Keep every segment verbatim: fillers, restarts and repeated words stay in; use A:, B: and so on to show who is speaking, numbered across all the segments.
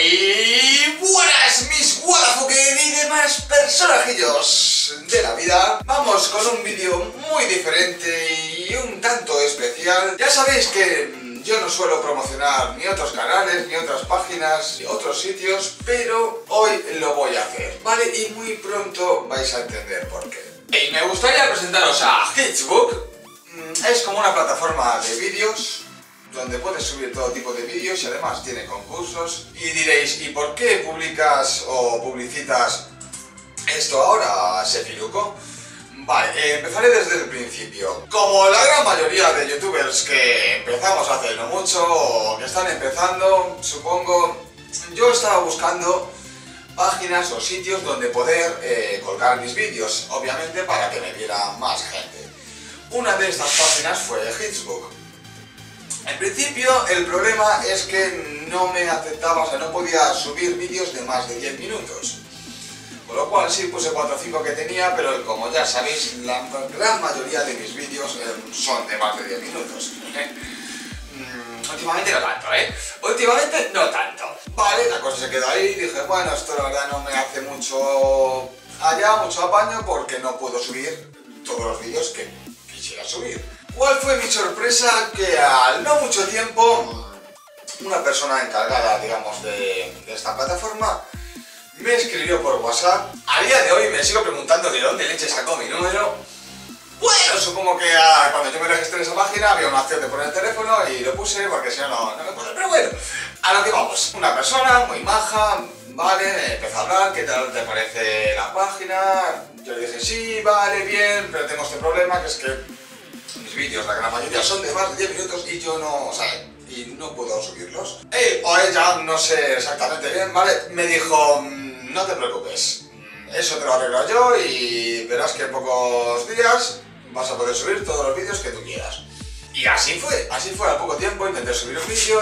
A: Muy buenas mis Wadafucker y demás personajillos de la vida. Vamos con un vídeo muy diferente y un tanto especial. Ya sabéis que yo no suelo promocionar ni otros canales, ni otras páginas, ni otros sitios, pero hoy lo voy a hacer, ¿vale? Y muy pronto vais a entender por qué. Y me gustaría presentaros a Hitsbook. Es como una plataforma de vídeos donde puedes subir todo tipo de vídeos y además tiene concursos. Y diréis, ¿y por qué publicas o publicitas esto ahora, Sefiruko? Vale, eh, empezaré desde el principio. Como la gran mayoría de youtubers que empezamos hace no mucho o que están empezando, supongo, yo estaba buscando páginas o sitios donde poder eh, colgar mis vídeos, obviamente para que me viera más gente. Una de estas páginas fue Hitsbook. En principio el problema es que no me aceptaba, o sea, no podía subir vídeos de más de diez minutos. Por lo cual sí puse cuatro o cinco que tenía, pero como ya sabéis, la gran mayoría de mis vídeos eh, son de más de diez minutos. mm, últimamente no tanto, ¿eh? Últimamente no tanto. Vale, la cosa se quedó ahí y dije, bueno, esto la verdad no me hace mucho allá, mucho apaño, porque no puedo subir todos los vídeos que quisiera subir. ¿Cuál fue mi sorpresa? Que al no mucho tiempo, una persona encargada, digamos, de, de esta plataforma me escribió por WhatsApp. A día de hoy me sigo preguntando de dónde leche sacó mi número. Bueno, supongo que ah, cuando yo me registré en esa página había una opción de poner el teléfono y lo puse porque si no, no, no me puse. Pero bueno, a lo que vamos. Una persona muy maja, vale, empezó a hablar, ¿qué tal te parece la página? Yo le dije, sí, vale, bien, pero tengo este problema, que es que mis vídeos, la gran mayoría, son de más de diez minutos y yo no, o sea, y no puedo subirlos. Él o ella, no sé exactamente bien, ¿vale? Me dijo, no te preocupes, eso te lo arreglo yo y verás que en pocos días vas a poder subir todos los vídeos que tú quieras. Y así fue, así fue, al poco tiempo intenté subir un vídeo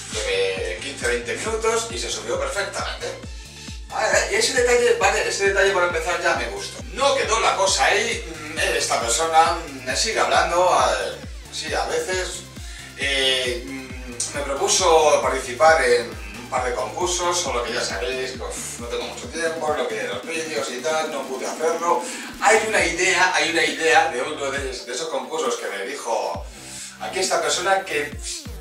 A: de quince a veinte minutos y se subió perfectamente. Vale, y ese detalle, vale, ese detalle para empezar ya me gustó. No quedó la cosa ahí, esta persona me sigue hablando, sí, a veces. Eh, me propuso participar en un par de concursos, solo que ya sabéis, pues, no tengo mucho tiempo, lo que de los vídeos y tal, no pude hacerlo. Hay una idea, hay una idea de uno de, de esos concursos que me dijo aquí esta persona que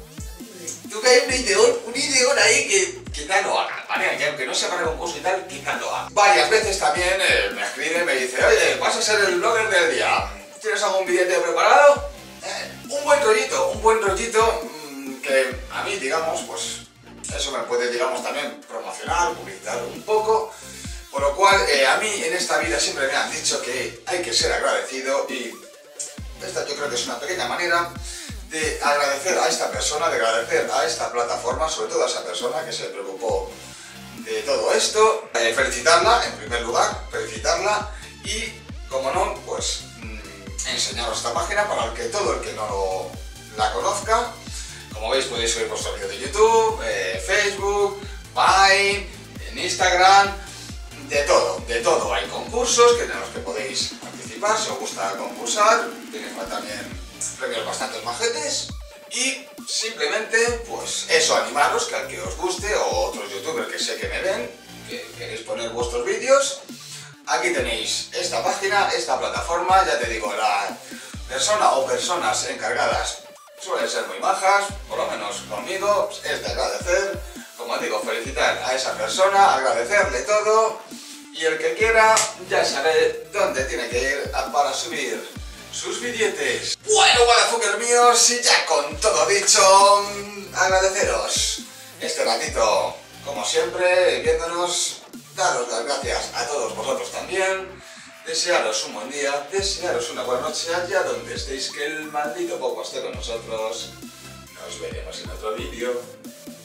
A: tú que hay un ideón, un ideón ahí que quizá lo haga, ¿vale? Que aunque no sea para concurso y tal, quizá lo haga. Varias veces también eh, me escribe y me dice, oye, vas a ser el blogger del día, ¿tienes algún billete preparado? Eh, un buen rollito, un buen rollito mmm, que a mí, digamos, pues eso me puede, digamos, también promocionar, publicitar un poco. Por lo cual, eh, a mí en esta vida siempre me han dicho que hay que ser agradecido y esta yo creo que es una pequeña manera de agradecer a esta persona, de agradecer a esta plataforma, sobre todo a esa persona que se preocupó de todo esto. Eh, felicitarla, en primer lugar, felicitarla y, como no, pues mmm, enseñaros esta página para el que todo el que no la conozca. Como veis podéis subir vuestro vídeo de YouTube, eh, Facebook, Vine, en Instagram, de todo, de todo. Hay concursos que en los que podéis participar, si os gusta concursar, tenéis también premios bastante majetes y simplemente pues eso, animaros que al que os guste o otros youtubers que sé que me ven, que queréis poner vuestros vídeos, aquí tenéis esta página, esta plataforma. Ya te digo, la persona o personas encargadas suelen ser muy majas, por lo menos conmigo, es de agradecer. Como digo, felicitar a esa persona, agradecerle todo y el que quiera ya sabe dónde tiene que ir para subir sus billetes. Bueno, Wadafucker míos, y ya con todo dicho, agradeceros este ratito, como siempre, viéndonos, daros las gracias a todos vosotros también, desearos un buen día, desearos una buena noche allá donde estéis, que el maldito poco esté con nosotros. Nos veremos en otro vídeo.